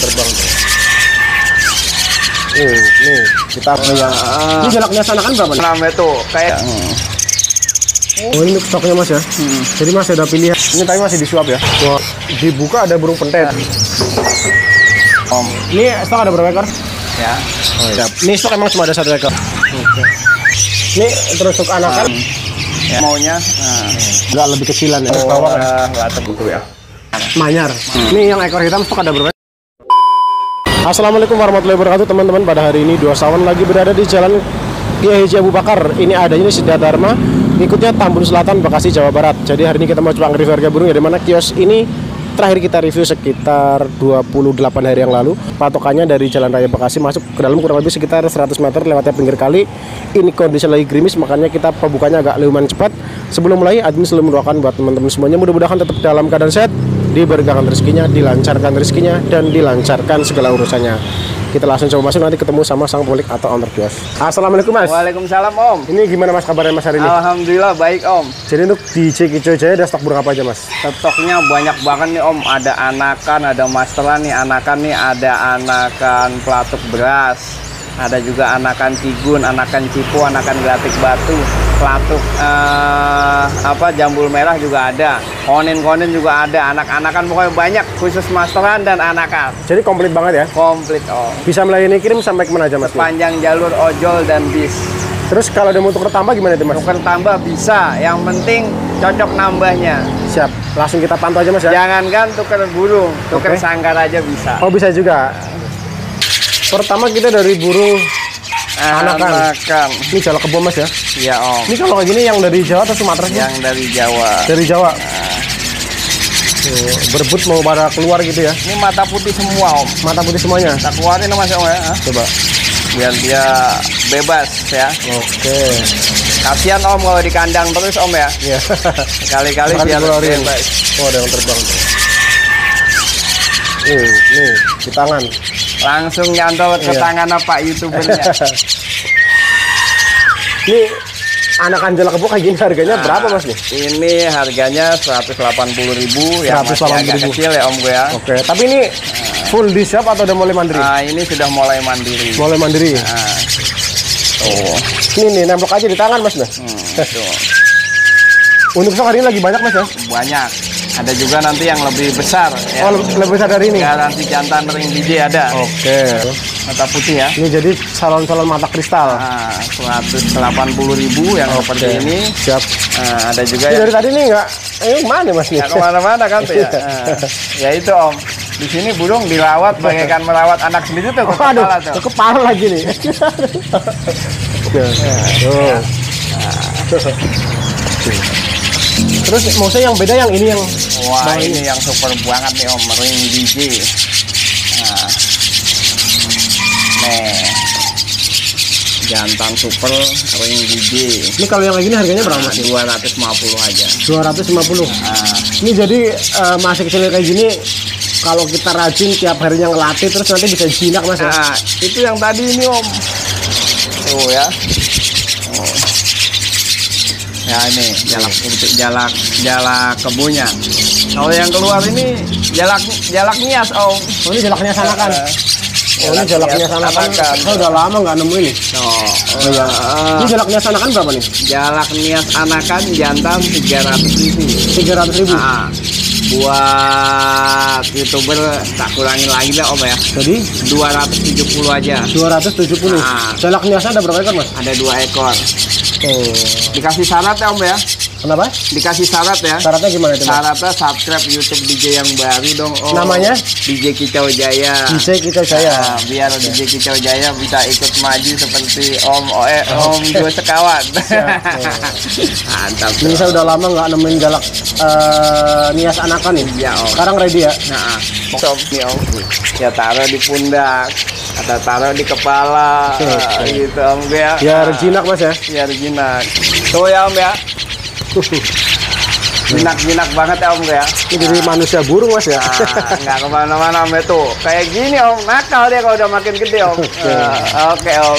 terbang tuh. Nih kita punya. Ini jalaknya sana kan berapa nih? Namanya tuh kayak. Oh ini stoknya mas ya. Jadi mas ada pilihan. Ini tapi masih disuap ya. Wah, dibuka ada burung pentet. Ini stok ada berapa ekor? Ya. Oh, iya. Ini stok emang cuma ada 1 ekor. Ini terus untuk anakan. Ya. Maunya nggak lebih kecilan ya. Oh, bawang ya. Gitu ya. Manyar. Ini yang ekor hitam stok ada berapa? Assalamualaikum warahmatullahi wabarakatuh teman-teman. Pada hari ini Dua Sawan lagi berada di Jalan Kiai Haji Abu Bakar. Ini adanya di Siddhartha Dharma, ikutnya Tambun Selatan, Bekasi, Jawa Barat. Jadi hari ini kita mau coba nge-review harga burung ya, di mana kios ini terakhir kita review sekitar 28 hari yang lalu. Patokannya dari Jalan Raya Bekasi masuk ke dalam kurang lebih sekitar 100 meter lewatnya pinggir kali. Ini kondisi lagi gerimis, makanya kita pembukanya agak lumayan cepat. Sebelum mulai, admin selalu mendoakan buat teman-teman semuanya mudah-mudahan tetap dalam keadaan sehat, diberkahan rezekinya, dilancarkan rezekinya, dan dilancarkan segala urusannya. Kita langsung coba masuk, nanti ketemu sama sang pemilik atau owner kios. Assalamualaikum mas. Waalaikumsalam om. Ini gimana mas kabarnya mas hari ini? Alhamdulillah baik om. Jadi untuk di Kicau Jaya ada stok burung apa aja mas? Stoknya banyak banget nih om. Ada anakan, ada masteran nih. Anakan nih ada anakan pelatuk beras, ada juga anakan tigun, anakan cipu, anakan gelatik batu, pelatuk jambul merah juga ada, konin juga ada, anak-anakan pokoknya banyak, khusus masteran dan anakan. Jadi komplit banget ya? Komplit om. Bisa melayani kirim sampai kemana aja mas? Panjang jalur ojol dan bis. Terus kalau ada mau tuker tambah gimana itu mas? Tuker tambah bisa, yang penting cocok nambahnya. Siap, langsung kita pantau aja mas ya? Jangankan tuker burung, tuker sanggar aja bisa. Oh bisa juga. Pertama kita dari burung anakan. Ini jalak kebo mas ya? Iya om. Ini kalau kayak gini yang dari Jawa atau Sumatera? Yang dari Jawa. Dari Jawa. Berebut mau pada keluar gitu ya? Ini mata putih semua om. Mata putih semuanya? Kita keluarin mas om ya. Coba. Biar dia bebas ya. Oke. Kasihan om kalau di kandang terus om ya. Iya. Kali-kali biar bebas. Oh ada yang terbang tuh. Nih di tangan. Langsung nyantol ke tangan Pak YouTubernya. Ini anakan jalak kebo kayak gini harganya berapa mas nih? Ini harganya 180.000 yang masih agak kecil ya om gue ya. Oke, tapi ini full di shop atau udah mulai mandiri? Nah ini sudah mulai mandiri. Mulai mandiri? Tuh. Ini nih nemplok aja di tangan mas nih. Untuk stok hari ini lagi banyak mas ya? Banyak. Ada juga nanti yang lebih besar ya. Oh lebih besar dari ini? Garansi jantan ring DJ ada. Oke. Mata putih ya. Ini jadi salon-salon mata kristal. 180.000 yang seperti ini. Siap. Ada juga ini dari tadi nih nggak mana mas nih? Nggak kemana-mana kan tuh ya. Ya itu om. Di sini burung dirawat bagaikan merawat anak sendiri tuh ke kepala tuh. Ke kepala lagi nih. Terus mau saya yang beda yang ini yang ini yang super banget nih om, ring DJ. Nih jantan super ring DJ. Ini kalau yang ini harganya berapa mas? 250 aja. 250. Ini jadi masih kecil kayak gini. Kalau kita rajin tiap harinya ngelatih terus nanti bisa jinak mas ya? Itu yang tadi ini om. Tuh ya. Ya ini jalak kebunya. Kalau yang keluar ini jalak nias om. Oh ini jalak nias anakan. Oh ini jalak nias anakan. Saya udah lama nggak nemu ini. Ya. Ini jalak nias anakan berapa nih? Jalak nias anakan jantan 300.000. 300.000. Buat YouTuber tak kurangin lagi lah om ya. Jadi 270 aja. 270. Jalak niasnya ada berapa ekor mas? Ada 2 ekor. Dikasih syarat ya om ya. Kenapa? Dikasih syarat ya. Syaratnya gimana itu? Syaratnya subscribe YouTube DJ yang baru dong om. Namanya? DJ Kicau Jaya. DJ Kicau Jaya. Biar DJ Kicau Jaya bisa ikut maju seperti om Dua Sekawan. Mantap. Ini saya udah lama nggak nemuin jalak nias anakan nih. Ya om. Sekarang ready ya? Nih om. Ya taruh di pundak. Atau taruh di kepala. Gitu om ya. Biar jinak mas ya? Biar jinak. Tuh ya om ya. Jinak banget ya om ya. Ini dari manusia burung mas ya. Nggak kemana-mana om itu. Kayak gini om, nakal dia kalau udah makin gede om. Oke om.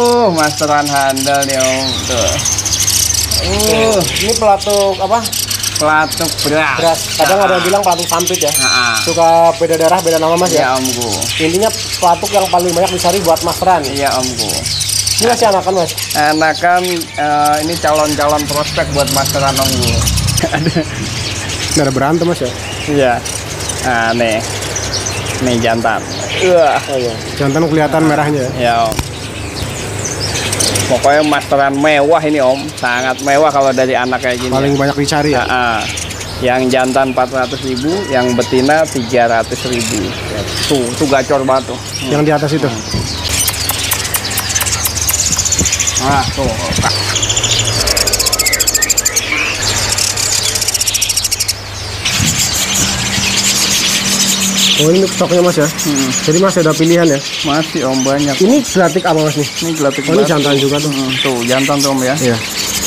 Masteran handal nih om. Tuh. Ini pelatuk apa? Pelatuk beras. Kadang ada yang bilang pelatuk sampit ya. Nah, Suka beda daerah, beda nama Mas ya. iya omku. Intinya pelatuk yang paling banyak dicari buat masteran. Iya omku. Ini masih anakan Mas. Anakan ini calon-calon prospek buat masteran omku. Nggak ada berantem Mas ya. Iya. Nah nih jantan. Oh iya. Jantan kelihatan merahnya. Ya om. Pokoknya masteran mewah ini om, sangat mewah kalau dari anak kayak gini. Paling banyak dicari ya. Yang jantan 400.000, yang betina 300.000. Tuh gacor banget tuh. Yang di atas itu. Nah tuh. Oh ini stoknya Mas ya. Jadi Mas ada pilihan ya. Masih om banyak. Ini gelatik apa Mas nih? Ini gelatik ini jantan juga tuh. Tuh jantan tuh om ya. Iya.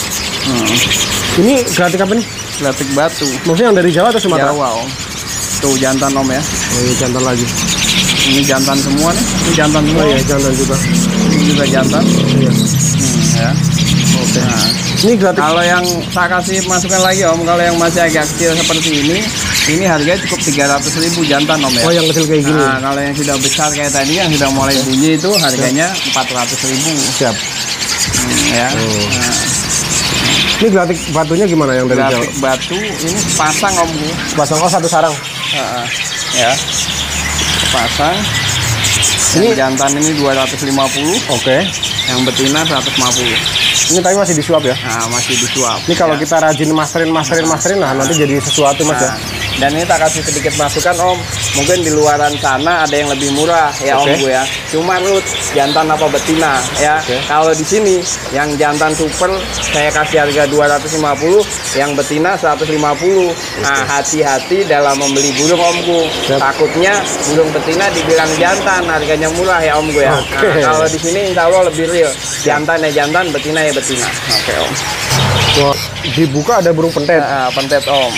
Ini gelatik apa nih? Gelatik batu. Maksudnya yang dari Jawa atau Sumatera? Jawa om. Tuh jantan om ya. Oh iya jantan lagi. Ini jantan semua nih. Ini jantan semua. Oh iya jantan juga. Ini juga jantan. Iya. Ya. Oke. Nah, ini gelatik. kalau yang saya kasih masukan lagi om, kalau yang masih agak kecil seperti ini harganya cukup 300.000 jantan om ya. Oh yang kecil kayak gini. Nah kalau yang sudah besar kayak tadi yang sudah mulai bunyi itu harganya 400.000. Siap. Ya. Nah. Ini gelatik batunya gimana yang dari Jawa? Gelatik batu ini pasang om. Pasang satu sarang. Ya. Pasang. Ini jantan ini 250. Oke. Yang betina 150. Ini tapi masih disuap ya? Nah, masih disuap. Ini kalau kita rajin masterin, nah nanti jadi sesuatu Mas ya. Dan ini tak kasih sedikit masukan om, mungkin di luaran sana ada yang lebih murah ya om gue ya. Cuma Ruth, jantan apa betina ya. Kalau di sini yang jantan super saya kasih harga 250, yang betina 150. Nah hati-hati dalam membeli burung omku. Takutnya burung betina dibilang jantan, harganya murah ya om gue ya. Nah, kalau di sini insya Allah lebih real. Jantan ya jantan, betina ya betina. Oke om. Wah, dibuka ada burung pentet. Pentet om.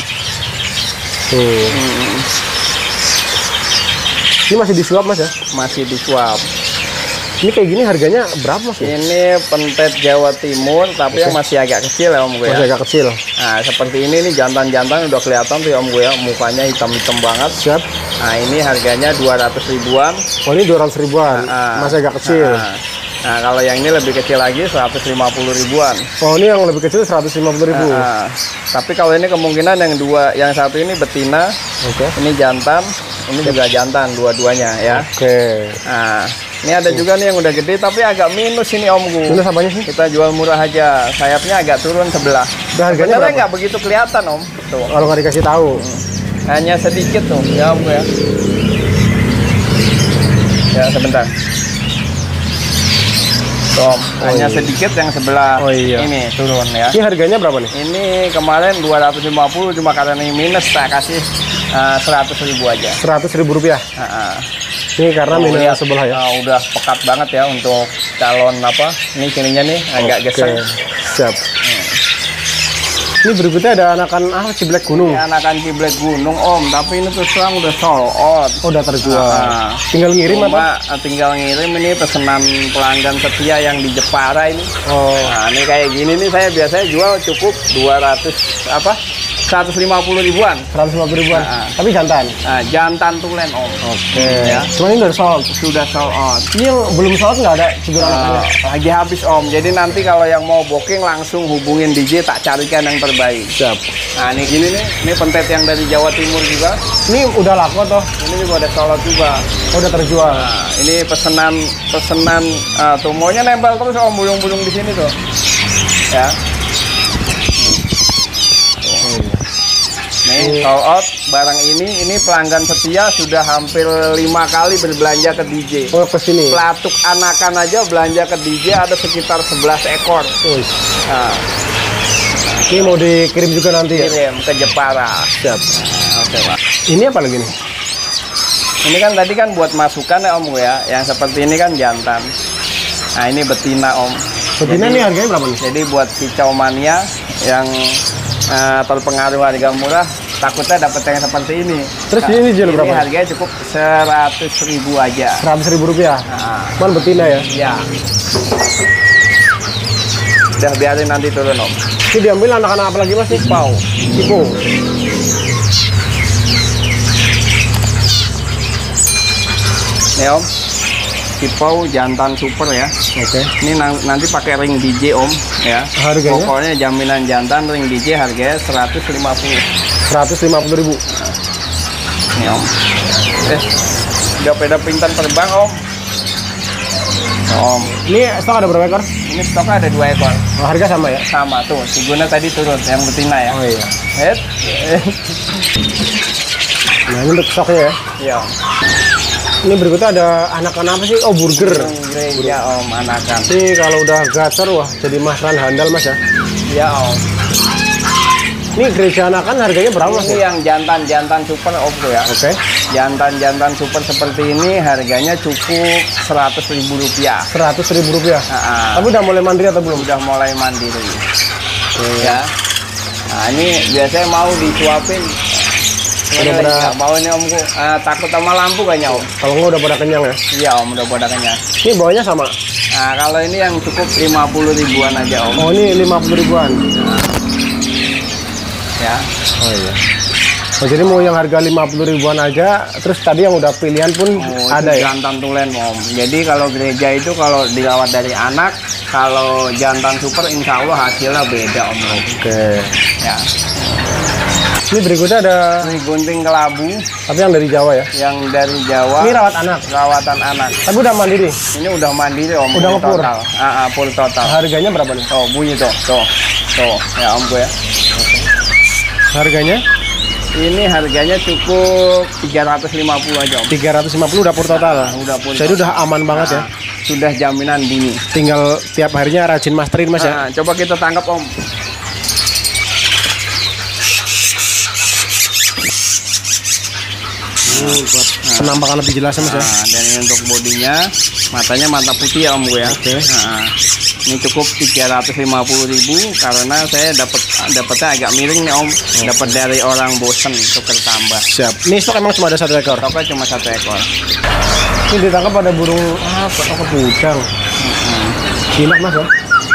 Ini masih disuap Mas ya? Masih disuap. Ini kayak gini harganya berapa Mas? Ini pentet Jawa Timur, tapi yang masih agak kecil ya om gue ya. Masih agak kecil. Nah seperti ini nih jantan-jantan udah kelihatan tuh ya om gue ya, mukanya hitam-hitam banget. Siap. Nah ini harganya 200 ribuan. Oh ini 200 ribuan, masih agak kecil. Nah kalau yang ini lebih kecil lagi 150 ribuan. Oh ini yang lebih kecil 150.000. Tapi kalau ini kemungkinan yang satu ini betina, ini jantan, ini juga jantan dua-duanya ya. Nah ini ada juga nih yang udah gede tapi agak minus ini omku. Minus apanya sih? Kita jual murah aja, sayapnya agak turun sebelah. Harganya berapa? Nggak begitu kelihatan om. Tuh. Kalau nggak dikasih tahu. Hanya sedikit tuh ya omku ya. Ya sebentar. Tom, hanya sedikit yang sebelah ini turun ya. Ini harganya berapa nih? Ini kemarin 250, cuma karena ini minus saya kasih 100.000 aja. 100.000 rupiah. Ini karena minusnya sebelah ya. Udah pekat banget ya untuk calon apa? Ini sininya nih agak geseng. Siap. Ini berikutnya ada anakan ciblek gunung. Ini anakan ciblek gunung om, tapi ini terus terang udah sold out. Oh, udah terjual. Tinggal ngirim apa? Tinggal ngirim, ini pesanan pelanggan setia yang di Jepara ini. Oh. Nah, ini kayak gini nih saya biasanya jual cukup 150 ribuan. 150 ribuan. Tapi jantan. Jantan tulen om. Ya. Cuma ini udah sold. Sudah sold out. Ini yang belum sold nggak ada ciblek anakannya? Lagi habis om. Jadi nanti kalau yang mau booking langsung hubungin DJ, tak carikan yang terbaik. Siap. Nah ini gini nih, ini pentet yang dari Jawa Timur juga. Ini udah laku toh? Ini juga ada sold out juga. Oh, udah terjual. Nah, ini pesanan tuh maunya nempel terus om, bulung-bulung di sini tuh. Ya. Nih sold out barang ini pelanggan setia sudah hampir 5 kali berbelanja ke DJ. Oh, ke sini. Pelatuk anakan aja belanja ke DJ ada sekitar 11 ekor. Nah. Ini mau dikirim juga nanti ya? Kirim ke Jepara. Siap. Oke pak. Ini apa lagi nih? Ini kan tadi kan buat masukan ya om ya. Yang seperti ini kan jantan. Nah ini betina om. Betina nih harganya berapa nih? Jadi buat kicau mania yang terpengaruh harga murah, takutnya dapat yang seperti ini. Terus ini jual berapa? Ini harganya cukup 100.000 aja. 100.000 rupiah. Man betina ya? Iya. Udah biarin nanti turun om. Ini diambil anak-anak apa lagi mas? Cipau. Cipau. Nih om, Cipau jantan super ya. Oke. Ini nanti pakai ring DJ om ya. Harganya? Pokoknya jaminan jantan ring DJ harganya 150. 150.000. Nih om. Udah pada pintar terbang om. Om. Ini stok ada berapa ekor? Ini stoknya ada 2 ekor. Oh, harga sama ya? Sama tuh, si Guna tadi turun, yang betina ya. Oh iya. Het. Nah ini untuk stoknya ya. Iya. Ini berikutnya ada anak-anak apa sih? Oh burger. Gereja om, anakan. Ini kalau udah gacor wah jadi masran handal mas ya. Iya om. Ini gereja anakan harganya berapa mas? Ini yang jantan super om tuh ya. Oke. Jantan super seperti ini harganya cukup Rp100.000. Rp100.000. Nah, Tapi udah mulai mandiri atau belum? udah mulai mandiri. Ya. Nah ini biasanya mau disuapin. Udah pada Nggak mau ini omku. Takut sama lampu kayaknya om. kalau nggak udah pada kenyang ya. Iya om, udah pada kenyang. Ini bawahnya sama. Nah kalau ini yang cukup 50.000-an aja om. Oh ini 50.000-an. Ya. Oh iya. Oh, jadi mau yang harga 50.000-an aja, terus tadi yang udah pilihan pun ada ya? Jantan tulen om. Jadi kalau gereja itu kalau dirawat dari anak, kalau jantan super insya Allah hasilnya beda om. Oke. Ya. Ini berikutnya ada, Ini gunting kelabu tapi yang dari Jawa ya? yang dari Jawa. Ini rawat anak, Rawatan anak. tapi udah mandiri. Ini udah mandiri om. Udah full ngepur? total. Full total. Harganya berapa nih? Tuh bunyi tuh. Ya om gue ya. Harganya Ini harganya cukup 350 aja om. 350 udah pur total. Udah full. Jadi udah aman banget ya. Sudah jaminan bunyi. Tinggal tiap harinya rajin masterin mas ya. Coba kita tangkap om. Buat penampakan lebih jelas ya mas ya. Dan ini untuk bodinya, matanya mata putih ya om gue ya. Oke. Ini cukup 350.000 karena saya dapatnya agak miring nih om. Dapat dari orang Bosen tuker tambah. Siap. Ini stok emang cuma ada 1 ekor. Stoknya cuma 1 ekor. Ini ditangkap ada burung apa? Oh kebudang. Jinak mas ya.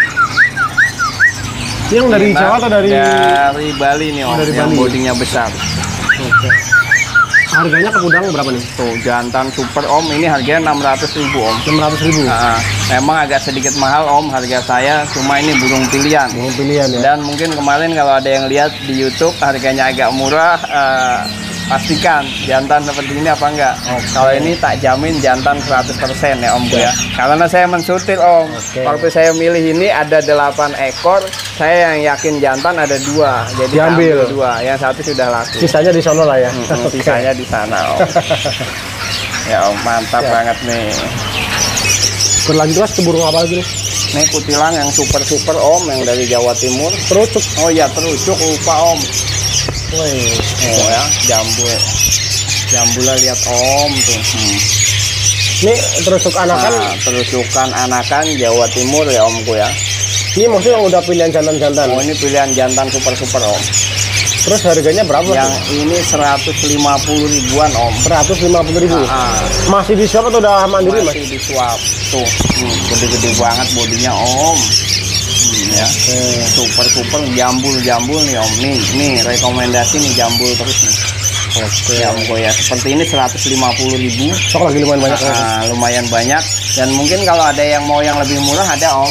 Ini yang dari Nah, Jawa atau dari? Dari Bali nih om. Dari Yang Bali. bodinya besar. Oke. Harganya kebudang berapa nih? Tuh jantan super om, ini harganya 600.000 om. 600.000. Memang agak sedikit mahal om harga saya, cuma ini burung pilihan. Burung pilihan ya. Dan mungkin kemarin kalau ada yang lihat di YouTube harganya agak murah, pastikan jantan seperti ini apa enggak. Kalau ini tak jamin jantan 100% ya om ya. Karena saya mensutir om. Waktu saya milih ini ada 8 ekor, saya yang yakin jantan ada 2. Jadi Diambil. ambil 2, yang 1 sudah laku. Sisanya di sono lah ya. Sisanya di sana om. Ya om, mantap banget nih. Berlanjut mas ke burung apa lagi nih? Ini kutilang yang super om, yang dari Jawa Timur. Terucuk. Oh iya terucuk lupa om. Wih. Oh ya, jambulnya lihat om tuh. Ini terucuk anakan. Terusukan anakan Jawa Timur ya omku ya. Ini maksudnya yang udah pilihan jantan-jantan. Oh ini pilihan jantan super om. Terus harganya berapa? Yang ini 150.000-an om. 150.000. Masih di swap atau udah mandiri mas? Masih di swap tuh. Gede-gede banget bodinya om. Ya. Super jambul nih om. Nih rekomendasi nih jambul terus nih. Oke. Ya om ya. Seperti ini 150.000. Stok lagi lumayan banyak. Lumayan banyak. Dan mungkin kalau ada yang mau yang lebih murah ada om.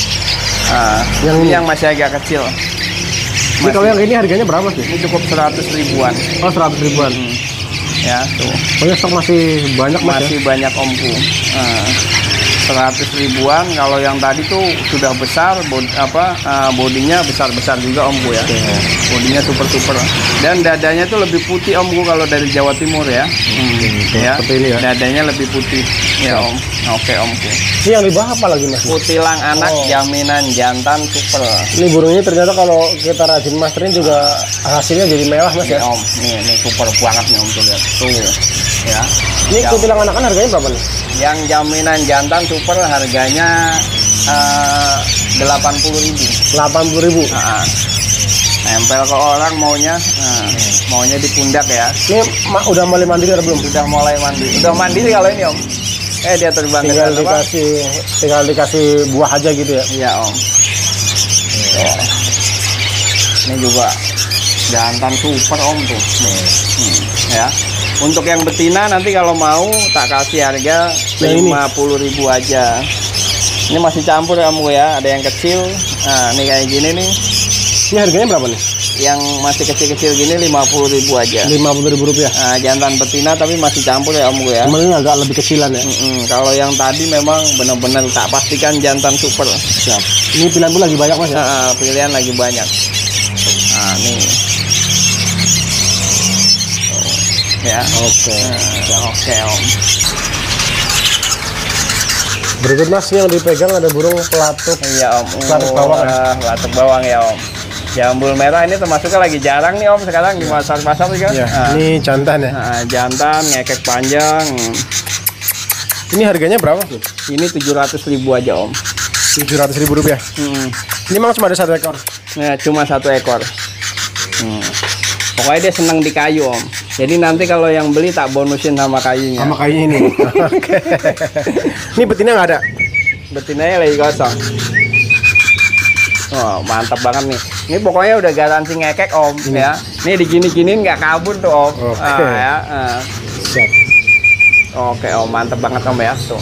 Yang masih agak kecil. Ini kalau yang ini harganya berapa sih? Ini cukup 100.000-an. Oh 100.000-an. Ya tuh. Pokoknya stok masih banyak mas ya? Masih banyak omku. 100.000-an. Kalau yang tadi tuh sudah besar, bodinya besar juga omku ya. Bodinya super. Dan dadanya tuh lebih putih omku kalau dari Jawa Timur ya. Ya. Seperti ini ya. Dadanya lebih putih. Ya om. Oke omku. Ini yang di bawah apa lagi mas? Kutilang anak jaminan jantan super. Ini burungnya ternyata kalau kita rajin masterin juga hasilnya jadi mewah mas ya? Om, nih super banget nih om tuh lihat. Tuh ya. Ini kutilang anakan harganya berapa nih? Yang jaminan jantan super harganya 80.000. 80.000. Nempel ke orang maunya di pundak ya. Ini udah mulai mandiri atau belum? Sudah mulai mandiri. Udah mandiri kalau ini om. Dia terbang Tinggal dikasih buah aja gitu ya? Iya om. Oh. Ini juga jantan super om tuh. Ya. Untuk yang betina nanti kalau mau tak kasih harga 50.000 aja. Ini masih campur ya om gue ya. Ada yang kecil. Nah, ini kayak gini nih. Ini harganya berapa nih? Yang masih kecil-kecil gini 50.000 aja. 50.000 rupiah. Nah, jantan betina tapi masih campur ya om gue ya. Cuman ini agak lebih kecilan ya. Kalau yang tadi memang benar-benar tak pastikan jantan super. Siap. Ini pilihan pun lagi banyak mas ya. Pilihan lagi banyak. Nah, nih. Ya. Oke. Oke om. Berikut mas, yang dipegang ada burung pelatuk. Iya om. Pelatuk bawang. Pelatuk bawang ya om. Jambul merah ini termasuknya lagi jarang nih om sekarang di pasar-pasar juga. Ya, ini jantan ya. Jantan ngekek panjang. Ini harganya berapa sih? Ini 700.000 aja om. 700.000 rupiah. Ini memang cuma ada 1 ekor. Ya, cuma 1 ekor. Pokoknya dia senang di kayu om. Jadi nanti kalau yang beli tak bonusin sama kayunya. Sama kayunya ini. Oke. Ini betina nggak ada? Betinanya lagi kosong. Oh, mantap banget nih. Ini pokoknya udah garansi ngekek om ya. Ini digini-giniin nggak kabur tuh om. Oke. Siap. Oke om, mantap banget om ya tuh.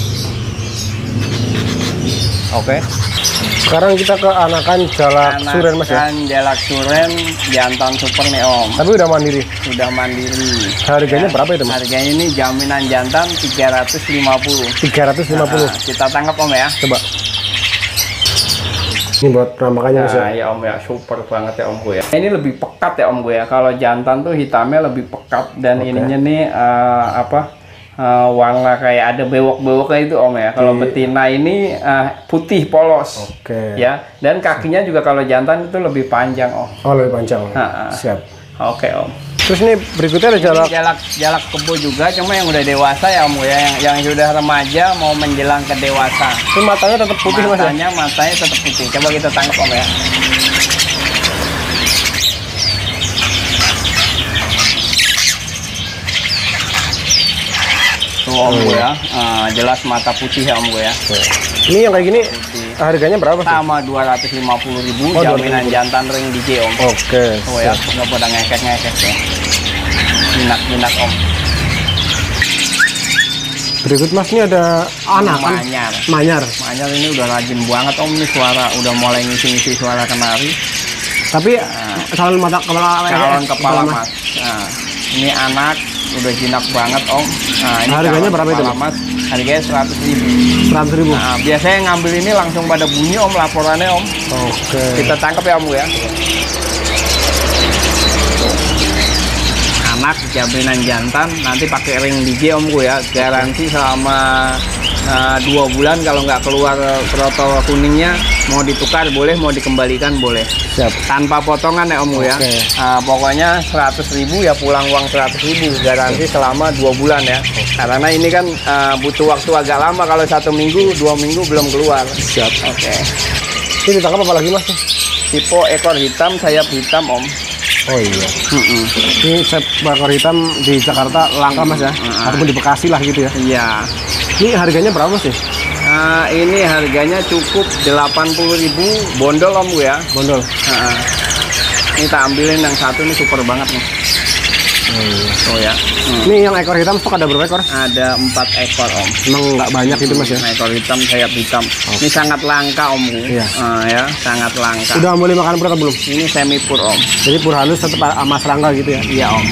Oke. Sekarang kita ke anakan jalak suren mas ya. Anakan jalak suren jantan super nih om. Tapi udah mandiri. Udah mandiri. Harganya berapa itu mas? Harganya ini jaminan jantan 350. 350. Kita tangkap om ya. Coba. Ini buat penampakannya mas ya. Ya om ya, super banget ya om gue ya. Ini lebih pekat ya om gue ya. Kalau jantan tuh hitamnya lebih pekat dan ininya nih warna kayak ada bewok-bewoknya itu om ya. Kalau betina ini putih polos. Oke. Ya, dan kakinya juga kalau jantan itu lebih panjang om. Oh lebih panjang. Siap. Oke om. Terus ini berikutnya ada jalak kebo juga, cuma yang udah dewasa ya om ya. Yang sudah remaja mau menjelang ke dewasa. Ini matanya tetap putih mas ya? Matanya tetap putih. Coba kita tangkap om ya. Tuh om gue ya, jelas mata putih ya om gue ya. Ini yang kayak gini harganya berapa sih? Sama 250.000 jaminan jantan ring DJ om. Oke. Oh ya, nggak pada ngekek-ngekek ya. Jinak-jinak om. Berikut mas, ini ada anakan manyar. Manyar ini udah rajin banget om, ini suara udah mulai ngisi-ngisi suara kenari. Tapi calon kepala mas. Nah, ini anak udah jinak banget om. Nah, ini harganya berapa itu mas? Harganya 100.000. 100.000. Nah, biasanya ngambil ini langsung pada bunyi om laporannya om. Oke. Kita tangkap ya om ya. Anak jaminan jantan, nanti pakai ring DJ om gue ya. Garansi selama 2 bulan kalau nggak keluar protol kuningnya, mau ditukar boleh, mau dikembalikan boleh. Siap. Tanpa potongan ya om gue ya. Pokoknya 100.000 ya pulang uang 100.000. Garansi selama 2 bulan ya. Karena ini kan butuh waktu agak lama, kalau 1 minggu, 2 minggu belum keluar. Siap. Oke. Ini ditangkap apa lagi mas? Tipe ekor hitam, sayap hitam om. Oh iya. Ini ekor hitam di Jakarta langka mas ya? Ataupun di Bekasi lah gitu ya? Iya. Ini harganya berapa sih? Ini harganya cukup 80.000 bondol om gue ya. Bondol. Ini tak ambilin yang satu, ini super banget nih. Oh ya. Ini yang ekor hitam stok ada berapa ekor? Ada 4 ekor om. Emang nggak banyak itu mas ya? Ekor hitam, sayap hitam. Ini sangat langka om gue. Iya. Ya, sangat langka. Udah boleh makan pur atau belum? Ini semi pur om. Jadi pur halus tetap sama serangga gitu ya? Iya om.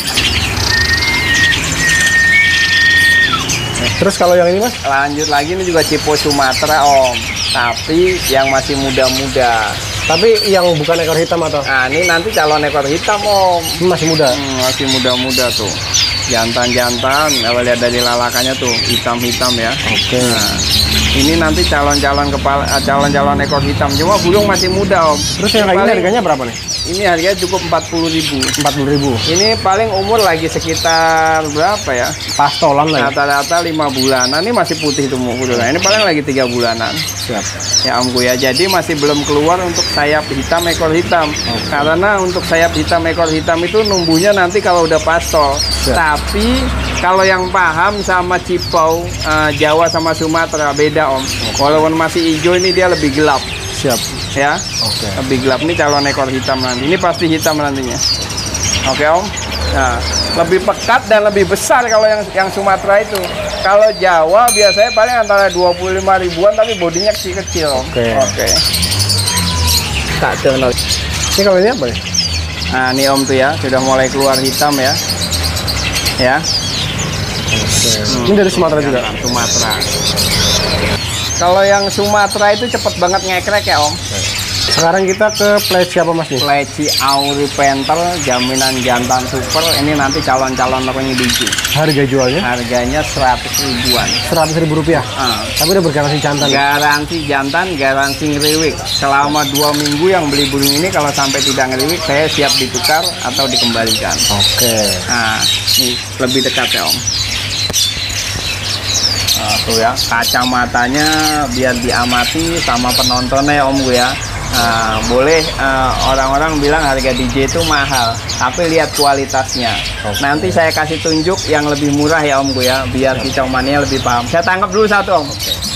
Terus kalau yang ini mas? Lanjut lagi, ini juga tipe Sumatera om. Tapi yang masih muda-muda. Tapi yang bukan ekor hitam atau? Nah ini nanti calon ekor hitam om. Ini masih muda? Masih muda-muda tuh. Jantan-jantan, kalau lihat dari lalakannya tuh hitam-hitam ya. Oke. Nah, ini nanti calon-calon ekor hitam. Cuma burung masih muda om. Terus yang kayak gini harganya berapa nih? Ini harganya cukup 40.000. 40.000. Ini paling umur lagi sekitar berapa ya? Pastolan lah ya? Rata-rata 5 bulanan. Ini masih putih tuh burungnya. Ini paling lagi 3 bulanan. Siap. Ya om gue ya. Jadi masih belum keluar untuk sayap hitam ekor hitam. Karena untuk sayap hitam ekor hitam itu numbuhnya nanti kalau udah pastol. Tapi kalau yang paham sama cipau Jawa sama Sumatera beda om. Walaupun masih hijau, ini dia lebih gelap. Siap. Ya. Oke. Lebih gelap nih calon ekor hitam nanti. Ini pasti hitam nantinya. Oke Om. Nah, lebih pekat dan lebih besar kalau yang Sumatera itu. Kalau Jawa biasanya paling antara 25 ribuan tapi bodinya kecil-kecil Om. Oke. Tak kenal. Ini kalau ini apa nih? Nah, ini Om tuh ya, sudah mulai keluar hitam ya. Ya. Ini dari Sumatera juga? Sumatera. Kalau yang Sumatera itu cepet banget ngekrek ya Om. Sekarang kita ke plate siapa Mas nih? Leci Auri Pentel, jaminan jantan super. Ini nanti calon-calon ring biji. Harga jualnya? Harganya 100 ribuan. 100.000 rupiah. Tapi udah bergaransi jantan. Garansi jantan, garansi ngeriwik. Selama 2 minggu yang beli burung ini kalau sampai tidak ngeriwik, saya siap ditukar atau dikembalikan. Oke. Nah, ini lebih dekat ya Om. Tuh ya, kacamatanya biar diamati sama penontonnya ya Om gue ya. Nah, boleh orang-orang bilang harga DJ itu mahal, tapi lihat kualitasnya. Nanti saya kasih tunjuk yang lebih murah ya Om gue ya, biar kicau mania lebih paham. Saya tangkap dulu satu Om.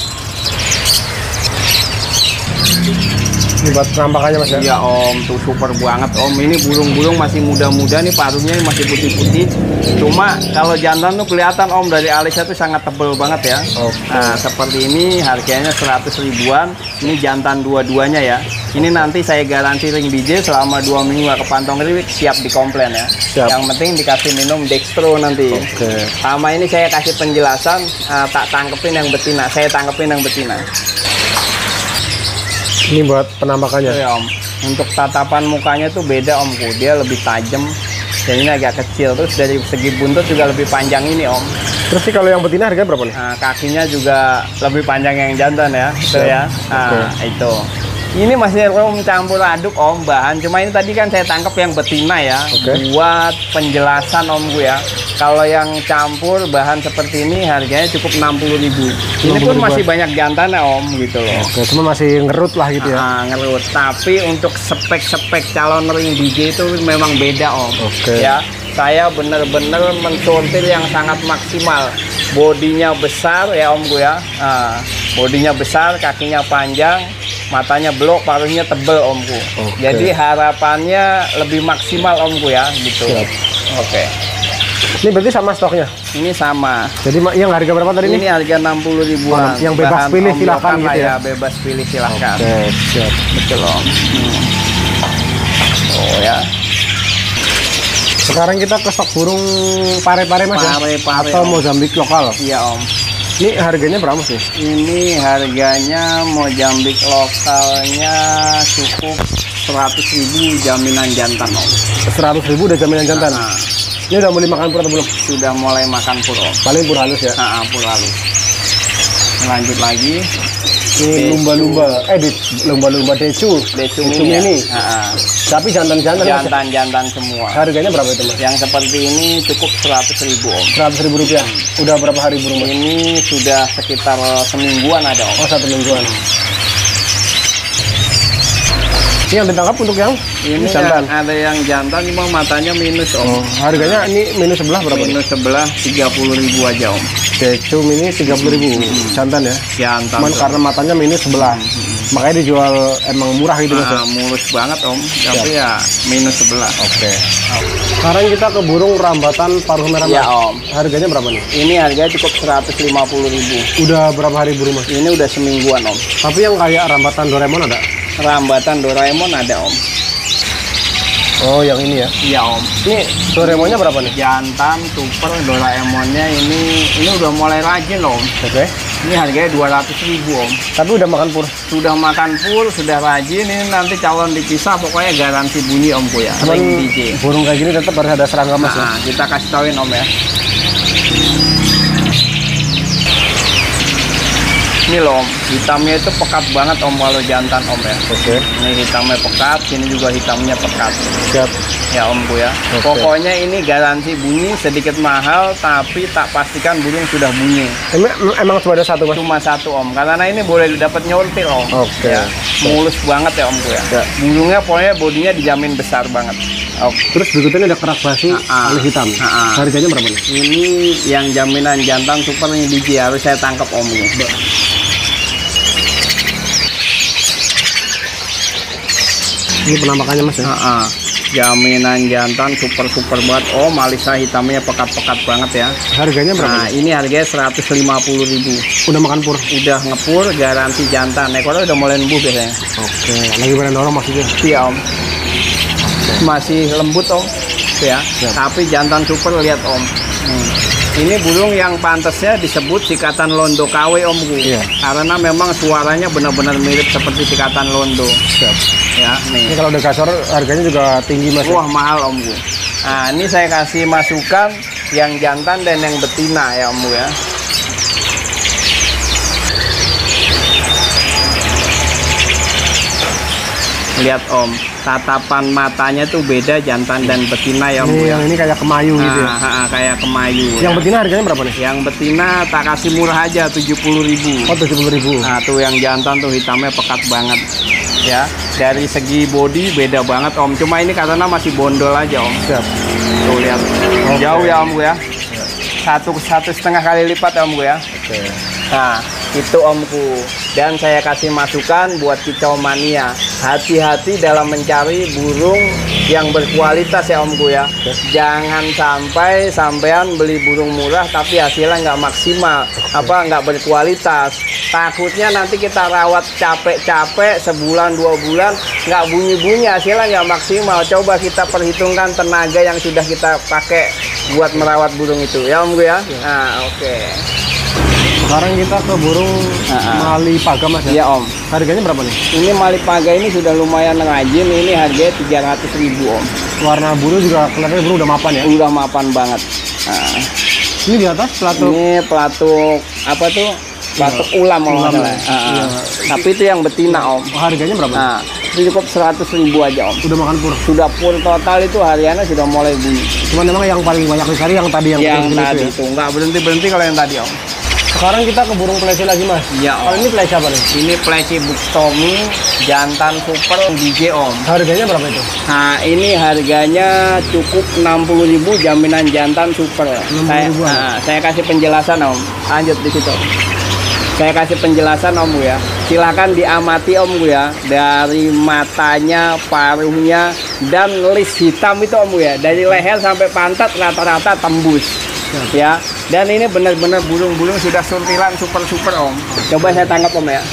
Ini buat penampakannya Mas ya? Iya Om, tuh super banget Om. Ini burung-burung masih muda-muda nih, paruhnya masih putih-putih. Cuma kalau jantan tuh kelihatan Om, dari alisnya tuh sangat tebel banget ya. Nah, seperti ini harganya 100 ribuan. Ini jantan dua-duanya ya. Ini nanti saya garansi ring DJ selama 2 minggu gak kepantong riwik, siap dikomplain ya. Siap. Yang penting dikasih minum dextro nanti. Sama ini saya kasih penjelasan, tak tangkepin yang betina, saya tangkepin yang betina. Ini buat penampakannya ya Om. Untuk tatapan mukanya tuh beda Omku, dia lebih tajam dan ini agak kecil. Terus dari segi buntut juga lebih panjang ini Om. Terus sih kalau yang betina harganya berapa nih? Nah, kakinya juga lebih panjang yang jantan ya. Itu ya. Nah, itu. Ini masih Om campur aduk Om bahan. Cuma ini tadi kan saya tangkap yang betina ya. Buat penjelasan Om gue ya. Kalau yang campur bahan seperti ini harganya cukup 60.000. Ini pun masih banyak jantan ya Om gitu loh. Cuma masih ngerut lah gitu ya. Ngerut. Tapi untuk spek-spek calon ring DJ itu memang beda Om. Ya. Saya benar-benar mensortir yang sangat maksimal. Bodinya besar ya Om gue ya. Bodinya besar, kakinya panjang, matanya blok, paruhnya tebel Omku. Jadi harapannya lebih maksimal Omku ya gitu. Oke. Ini berarti sama stoknya? Ini sama. Jadi yang harga berapa tadi ini? Ini harga 60 ribuan. Yang bebas pilih silahkan gitu ya? Bebas pilih silahkan. Siap. Betul Om. Oh ya. Sekarang kita ke stok burung pare-pare Mas ya? Atau Mozambik lokal? Iya Om. Ini harganya berapa sih? Ini harganya Mozambik lokalnya cukup 100.000 jaminan jantan Om. 100.000 udah jaminan jantan? Ini udah mulai makan pur atau belum? Sudah mulai makan pur Om. Paling pur halus ya? Pur halus. Lanjut lagi. Ini lumba-lumba, lumba-lumba decu ini. Tapi jantan-jantan jantan semua. Harganya berapa itu Mas? Yang seperti ini cukup 100.000 Om. 100.000 rupiah. Udah berapa hari burung Mas? Ini sudah sekitar semingguan ada Om. 1 mingguan. Ini yang ditangkap untuk yang ini jantan. Ada yang jantan cuma matanya minus Om. Harganya ini minus sebelah berapa? Minus sebelah 30.000 aja Om. Decum ini 30.000 jantan ya? Jantan. Cuman karena matanya minus sebelah. Makanya dijual emang murah gitu Mas. Mulus banget Om. Tapi ya minus sebelah. Sekarang kita ke burung rambatan paruh merah. Ya Om. Harganya berapa nih? Ini harganya cukup 150.000. Udah berapa hari burung Mas? Ini udah semingguan Om. Tapi yang kayak rambatan Doraemon ada? Rambatan Doraemon ada Om. Oh yang ini ya? Iya Om. Ini Doraemonnya berapa nih? Jantan super Doraemonnya ini udah mulai rajin Om. Ini harganya 200.000 Om. Tapi udah makan pur? Sudah makan pur, sudah rajin. Ini nanti calon dipisah pokoknya garansi bunyi Omku ya. Cuman burung kayak gini tetap harus ada serangga Mas ya? Kita kasih tauin Om ya. Ini loh Om, hitamnya itu pekat banget Om kalau jantan Om ya. Ini hitamnya pekat, sini juga hitamnya pekat. Siap. Ya Omku ya. Pokoknya ini garansi bunyi, sedikit mahal, tapi tak pastikan burung sudah bunyi. Emang cuma ada satu Mas? Cuma satu Om, karena ini boleh dapat nyortil Om. Ya. Mulus banget ya Omku ya. Burungnya pokoknya bodinya dijamin besar banget. Terus berikutnya ada kerak basi alis hitam. Harganya berapa nih? Ini yang jaminan jantan super ini biji harus saya tangkap Om ini. Ini penampakannya Mas ya. Jaminan jantan super banget om. Alisa hitamnya pekat-pekat banget ya. Harganya berapa? Nah ini harganya 150.000. Udah makan pur? Udah ngepur, garansi jantan. Ekornya udah mulai nembuh biasanya. Oke, lagi pada dorong maksudnya? Iya om. Masih lembut om ya. Tapi jantan super, lihat om. Ini burung yang pantasnya disebut sikatan londo KW omku. Iya. Karena memang suaranya benar-benar mirip seperti sikatan londo. Siap. Ya, Ini nih. kalau udah kasar harganya juga tinggi Mas. Wah, mahal omku. Nah, ini saya kasih masukan yang jantan dan yang betina ya omku ya. Lihat om, tatapan matanya tuh beda jantan dan betina ya om. Ini yang ini kayak kemayu gitu ya. Kayak kemayu. Yang ya. betina harganya berapa nih? Yang betina tak kasih murah aja 70.000. Oh, 70.000. Nah tuh yang jantan tuh hitamnya pekat banget. Ya, dari segi body beda banget om. Cuma ini karena masih bondol aja om. Siap. Tuh lihat, jauh ya om gue ya. Satu setengah kali lipat ya om gue ya. Oke. Nah, itu omku. Dan saya kasih masukan buat kicau mania. Hati-hati dalam mencari burung yang berkualitas ya omku ya. Jangan sampai sampean beli burung murah tapi hasilnya nggak maksimal, nggak berkualitas. Takutnya nanti kita rawat capek-capek sebulan 2 bulan nggak bunyi-bunyi, hasilnya nggak maksimal. Coba kita perhitungkan tenaga yang sudah kita pakai buat merawat burung itu ya omku ya. Nah, oke. Sekarang kita ke burung Malipaga Mas ya? Iya om. Harganya berapa nih? Ini Malipaga ini sudah lumayan rajin. Ini harganya 300.000 om. Warna bulu juga kelihatannya burung udah mapan ya? Udah mapan banget. Nah, Ini di atas pelatuk. ini pelatuk apa tuh? Pelatuk ulam kalau nggak salah. Iya. Tapi itu yang betina om. Harganya berapa? Nah, itu cukup 100.000 aja om. Udah makan pur. Sudah pur total itu hariannya sudah mulai bunyi. Cuman memang yang paling banyak dicari yang tadi yang Yang putih tadi itu ya? itu nggak berhenti kalau yang tadi om. Sekarang kita ke burung pleci lagi Mas. Iya Kalau om. ini pleci apa nih? Ini pleci Buktomi jantan super DJ om. Harganya berapa itu? Nah ini harganya cukup 60.000 jaminan jantan super. 60.000-an. Saya kasih penjelasan om. Lanjut di situ. Saya kasih penjelasan om ya. Silakan diamati om ya. Dari matanya, paruhnya, dan list hitam itu om ya. Dari leher sampai pantat rata-rata tembus. Ya. Dan ini benar-benar burung-burung sudah suntilan super om. Coba saya tangkap om ya.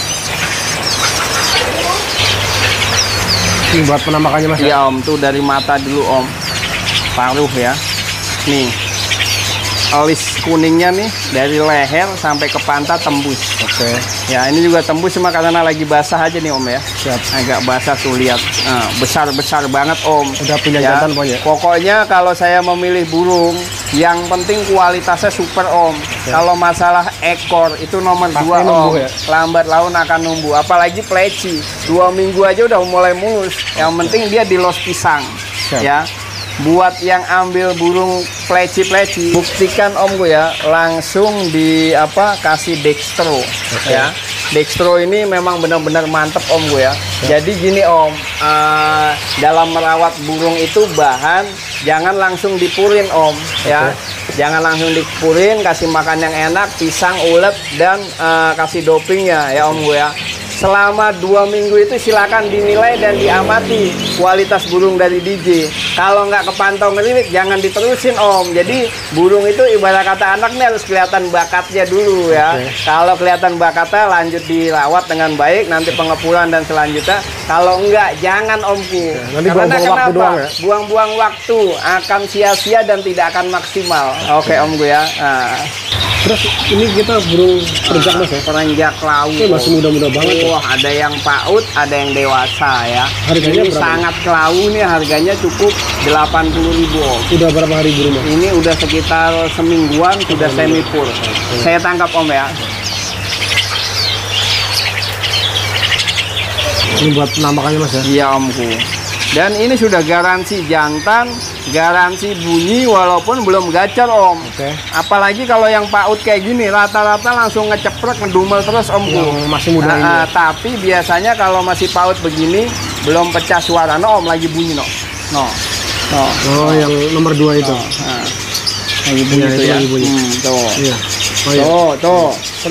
Ini buat penampakannya Mas. Iya om, tuh dari mata dulu om, paruh ya. Nih, alis kuningnya nih dari leher sampai ke pantat tembus. Oke. Ya ini juga tembus cuma karena lagi basah aja nih om ya. Siap. Agak basah tuh lihat. Nah, besar banget om. Udah punya Ya, jantan pokoknya. Pokoknya kalau saya memilih burung, yang penting kualitasnya super om. Kalau masalah ekor itu nomor Pasti 2 om. numbuh ya? Lambat laun akan numbuh. Apalagi pleci. 2 minggu aja udah mulai mulus. Yang penting dia di los pisang. Siap. Ya. Buat yang ambil burung pleci, buktikan om gue ya, langsung kasih dextro. Ya. Dextro ini memang benar-benar mantep om gue ya. Jadi gini om, dalam merawat burung itu bahan jangan langsung dipurin om ya. Jangan langsung dipurin, kasih makan yang enak, pisang, ulet, dan kasih dopingnya ya om gue ya. Selama 2 minggu itu silakan dinilai dan diamati kualitas burung dari DJ. Kalau nggak kepantau ngeriwik jangan diterusin om. Jadi burung itu ibarat kata anak nih harus kelihatan bakatnya dulu ya. Kalau kelihatan bakatnya lanjut dirawat dengan baik, nanti pengepulan dan selanjutnya. Kalau enggak jangan omku. Nanti Karena buang-buang waktu kenapa? doang ya? Buang-buang waktu akan sia-sia dan tidak akan maksimal. Oke om gue ya. Nah. Terus ini kita burung perenjak Mas ya? Perenjak laut. Ini masih muda-muda banget ya? Wah, ada yang PAUD, ada yang dewasa ya. Harganya ini berapa? sangat kelau nih, harganya cukup 80.000 om. Udah berapa hari burung Mas? Ini udah sekitar semingguan sudah semi pur. Saya tangkap om ya. Ini buat penampakannya Mas ya? Iya omku. Dan ini sudah garansi jantan, garansi bunyi walaupun belum gacor om. Oke. Apalagi kalau yang PAUD kayak gini, rata-rata langsung ngeceprek, ngedumel terus omku. Yang masih muda ini ya? Tapi biasanya kalau masih PAUD begini, belum pecah suara, no om, lagi bunyi no. No. No. Oh, yang nomor 2 itu. Nah, lagi bunyi Iya, tuh itu ya. lagi bunyi. Tuh. Iya. Oh iya. Tuh. Sering cek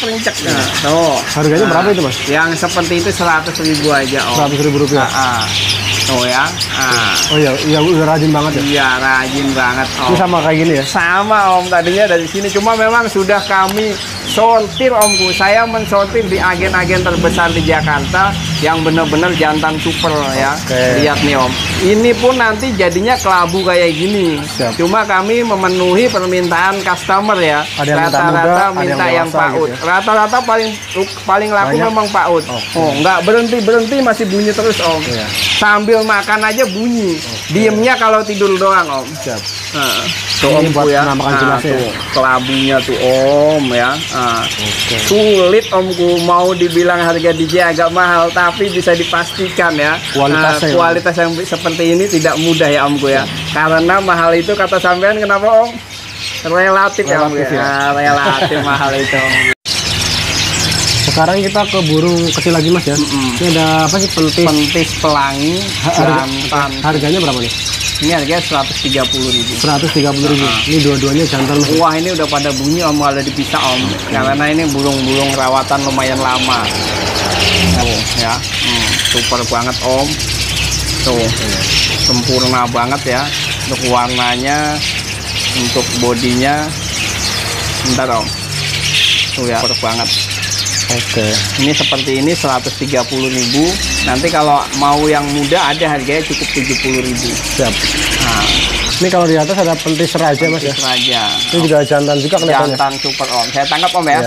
rencek. Nah, tuh. Harganya berapa itu, Mas? Yang seperti itu 100.000 aja Om. 100.000 rupiah. Tuh ya. Oh iya, iya udah rajin banget ya. Iya, rajin banget Om. Ini sama kayak gini ya? Sama Om, tadinya dari sini, cuma memang sudah kami sortir Omku. Saya mensortir di agen-agen terbesar di Jakarta yang benar-benar jantan super ya. Lihat nih Om, ini pun nanti jadinya kelabu kayak gini. Siap. Cuma kami memenuhi permintaan customer ya. Rata-rata minta yang PAUD. Gitu ya? Rata-rata paling laku Banyak. memang PAUD. Oh, nggak berhenti masih bunyi terus Om. Iya. Sambil makan aja bunyi. Diemnya kalau tidur doang Om. Siap. Tuh Ini Om buat ya. penampakan jelasnya ya? Tuh, kelabunya tuh Om ya. Sulit Omku, mau dibilang harga DJ agak mahal, tapi bisa dipastikan ya kualitas yang seperti ini tidak mudah ya Omku ya. Karena mahal itu kata sampean kenapa Om? Relatif ya Om ya. Relatif mahal itu Om. Sekarang kita ke burung kecil lagi Mas ya. Ini ada apa sih? Pentis pelangi jantan. Harganya berapa nih? Ini harganya 130.000. 130.000. Ini dua-duanya jantan Mas. Wah, ini udah pada bunyi Om, ada dipisah Om. Karena ini burung-burung rawatan lumayan lama. Tuh ya. Super banget Om. Tuh. Sempurna banget ya. Untuk warnanya, untuk bodinya. Bentar Om. Tuh ya, super banget. Ini seperti ini 130.000. Nanti kalau mau yang muda ada harganya cukup 70.000. Siap. Nah, ini kalau di atas ada pentis raja Mas ya. Raja. Ini juga jantan juga kelihatannya. Jantan super Om. Saya tangkap Om ya. Iya.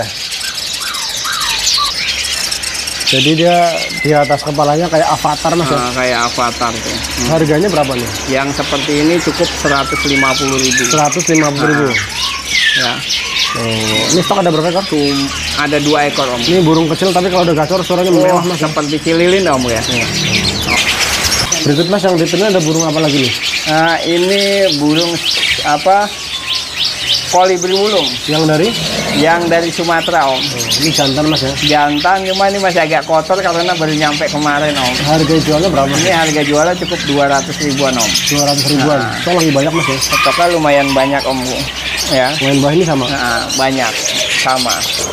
Jadi dia di atas kepalanya kayak avatar Mas ya. Kayak avatar tuh. Harganya berapa nih? Yang seperti ini cukup 150.000. 150.000. Ya. Ini stok ada berapa ekor? Ada 2 ekor Om. Ini burung kecil tapi kalau udah gacor suaranya mewah Mas. Seperti cililin Om ya. Berikut Mas yang di tengah ada burung apa lagi nih? Ini burung apa? Kolibri wulung. Yang dari Sumatera Om. Ini jantan Mas ya. Jantan, cuma ini masih agak kotor karena baru nyampe kemarin Om. Harga jualnya berapa? Ini harga jualnya cukup 200.000-an Om. 200.000-an. Stok lagi banyak Mas ya. Stoknya lumayan banyak Om. Ya. Lumayan banyak ini sama. Banyak sama.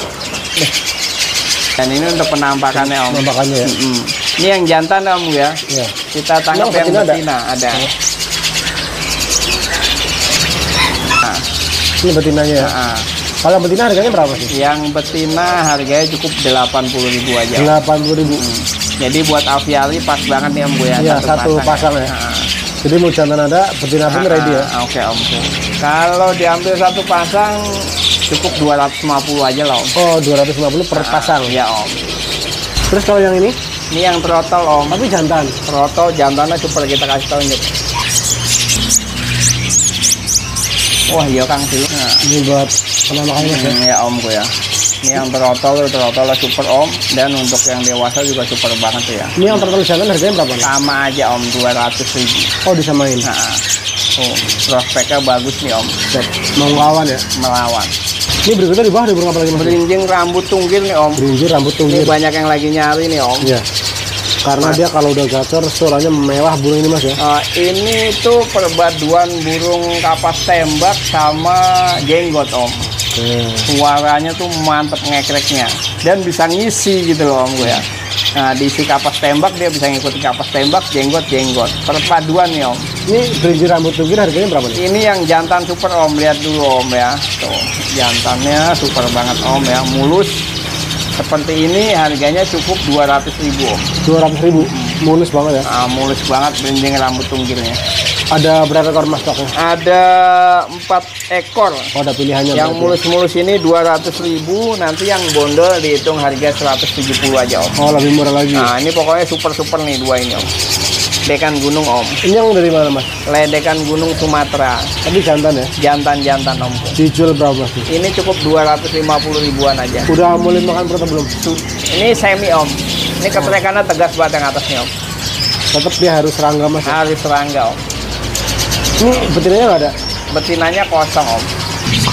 Dan ini untuk penampakannya Om. Penampakannya ya. Ini yang jantan Om ya. Iya. Kita tangkap yang betina ada. Ini betinanya ya. Kalau betina harganya berapa sih? Yang betina harganya cukup 80.000 aja. 80.000. Jadi buat aviari pas banget nih Om ya. Iya, satu pasang ya. Jadi mau jantan ada, betina pun ready ya. Oke Om. Kalau diambil satu pasang cukup 250 aja lah Om. Oh, 250 per pasang. Iya Om. Terus kalau yang ini? Ini yang trotol Om. Tapi jantan. Trotol jantannya super, kita kasih tahu nih. Wah iya Kang Silu. Ini buat penampakannya Mas ya. Ya Om ya. Ini yang trotolnya super Om. Dan untuk yang dewasa juga super banget ya. Ini yang trotol jantan harganya berapa nih? Sama aja Om, 200.000. Oh disamain. Prospeknya bagus nih Om. Mau ngelawan ya? Melawan. Ini berikutnya di bawah ada burung apa lagi Mas? Berinjing rambut tunggil nih Om. Berinjing rambut tunggil. Ini banyak yang lagi nyari nih Om. Iya. Karena dia kalau udah gacor suaranya mewah burung ini Mas ya. Ini tuh perpaduan burung kapas tembak sama jenggot Om. Suaranya tuh mantep ngekreknya dan bisa ngisi gitu loh Om ya. Nah diisi kapas tembak dia bisa ngikutin kapas tembak, jenggot perpaduan nih Om. Ini berinjing rambut tunggil harganya berapa nih? Ini yang jantan super Om, lihat dulu Om ya. Tuh jantannya super banget Om ya, mulus. Seperti ini harganya cukup 200.000 Om. 200.000. Mulus banget ya. Mulus banget berinjing rambut tunggilnya. Ada berapa ekor Mas stoknya? Ada 4 ekor. Oh, ada pilihannya. Yang mulus-mulus ini 200.000, nanti yang bondol dihitung harga 170 aja Om. Oh, lebih murah lagi. Nah, ini pokoknya super nih 2 ini Om. Ledekan gunung Om. Ini yang dari mana Mas? Ledekan gunung Sumatera. Tapi jantan ya? Jantan Om. Dijual berapa sih? Ini cukup 250.000-an aja. Udah mulai makan perut belum? Ini semi Om. Ini ketrekannya tegas banget yang atasnya Om. Tetap dia harus serangga Mas. Harus serangga Om. Ini betinanya nggak ada? Betinanya kosong Om.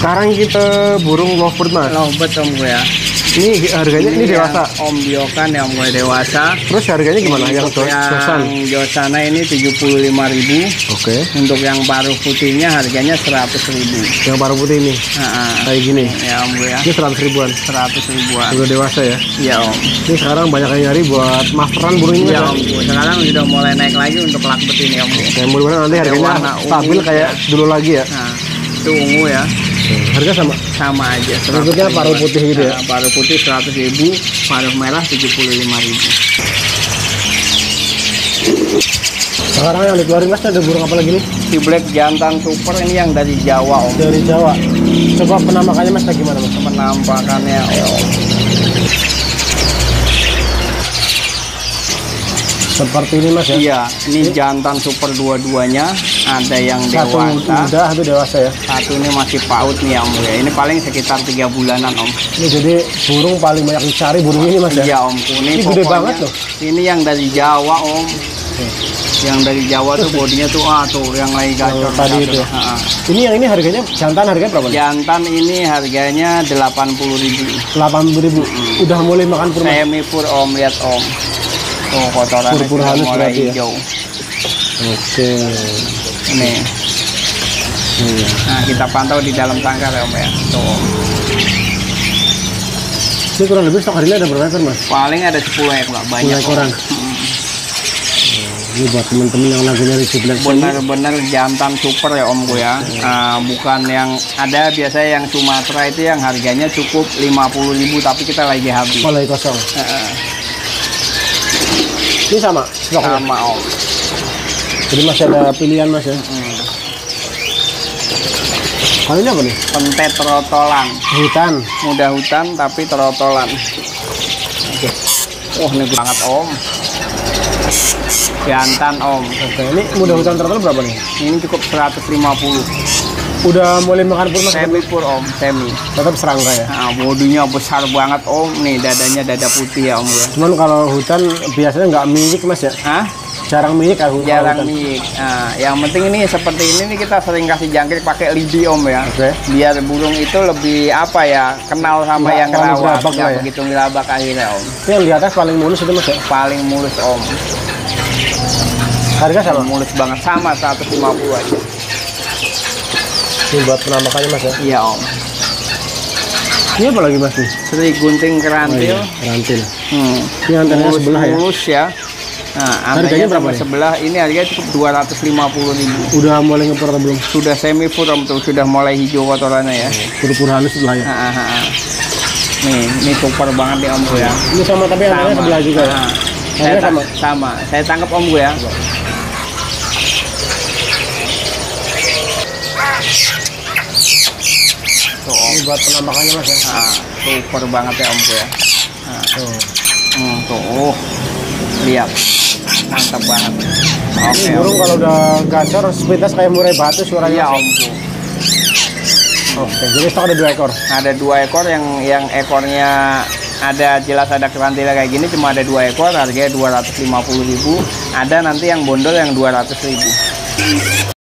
Sekarang kita burung lovebird mas. Lovebird om gue ya. Ini harganya ini dewasa. Om biokan ya om gue dewasa. Terus harganya gimana? Yang josan? Josana ini 75.000. Oke. Untuk yang paruh putihnya harganya 100.000. Yang paruh putih ini. Kayak gini. Ya om gue ya. Ini 100 ribuan. 100 ribuan. Udah dewasa ya? Iya om. Ini sekarang banyak yang nyari buat masteran burung ini. Iya om. Sekarang udah mulai naik lagi untuk lovebird ini om. Yang mudah-mudahan nanti harganya stabil kayak dulu lagi ya. Nah, itu ungu ya. Harga sama aja. Bentuknya paruh putih gitu ya. Paruh putih 100.000, paruh merah 75.000. Sekarang yang dikeluarin mas ada burung apa lagi nih? Si black jantan super ini yang dari Jawa om. Dari Jawa. Coba penampakannya mas gimana mas? Penampakannya seperti ini mas ya? Iya, ini jantan super dua-duanya. Ada yang dewasa. Satu dewasa ya? Satu ini masih paut nih om ya. Ini paling sekitar 3 bulanan om. Ini jadi burung paling banyak dicari burung ini mas ya? Iya om, kuning. Ini gede banget loh. Ini yang dari Jawa om. Yang dari Jawa tuh bodinya tuh tuh yang lagi gacor tadi itu ya. Ini yang ini harganya jantan harganya berapa? Jantan ini harganya 80.000. 80.000. Udah mulai makan pur mas? Semi pur om, lihat om. Tuh kotoran pur halus mulai ya? hijau. Oke. Ini. Nah kita pantau di dalam tangkar ya om ya. Tuh. Ini kurang lebih stok hari ini ada berapa ekor mas? Paling ada 10 ekor banyak. 10 ekoran. Ini buat temen-temen yang lagi nyari si black. Bener-bener jantan super ya om gue ya. Bukan yang ada biasanya yang Sumatera itu yang harganya cukup 50.000 tapi kita lagi habis. Lagi kosong. Ini sama stoknya? Sama om. Jadi masih ada pilihan mas ya? Kalau ini apa nih? Pentet trotolan. Hutan. Muda hutan tapi trotolan. Oke. Wah ini banget om. Jantan om. Oke, ini muda hutan trotolan berapa nih? Ini cukup 150. Udah mulai makan pur mas? Semi pur om, semi. Tetap serangga ya? Nah, bodinya besar banget om. Nih dadanya dada putih ya om ya. Cuman kalau hutan biasanya nggak minyik mas ya? Hah? Jarang minyik aku. Jarang minyik. Nah, yang penting ini seperti ini nih kita sering kasih jangkrik pakai lidi om ya. Oke. Biar burung itu lebih apa ya, kenal sama yang rawat. Nggak ya? begitu ngelabak akhirnya om. Ini yang di atas paling mulus itu mas ya? Paling mulus om. Harga sama? Mulus banget sama 150 aja. Ini buat penampakannya mas ya? Iya om. Ini apa lagi mas nih? Sri gunting kerantil. Kerantil. Ini antenanya sebelah ya? Mulus ya. Nah, harganya berapa nih? Sebelah ini harganya cukup 250.000. Udah mulai ngepur atau belum? Sudah semi pur om tuh, sudah mulai hijau kotorannya ya. Pur-pur halus sebelah ya? Nih, ini super banget nih om gue ya. Ini sama tapi antenanya sebelah juga ya? Saya sama. Saya tangkap om gue ya. Tuh om. Ini buat penampakannya mas ya? Super banget ya om gue ya. Tuh. Lihat. Mantap banget. Oke. Ini burung kalau udah gacor sepintas kayak murai batu suaranya. Iya om. Oke, jadi stok ada 2 ekor. Ada 2 ekor yang ekornya ada jelas ada kerantilnya kayak gini, cuma ada 2 ekor harganya 250.000. Ada nanti yang bondol yang 200.000.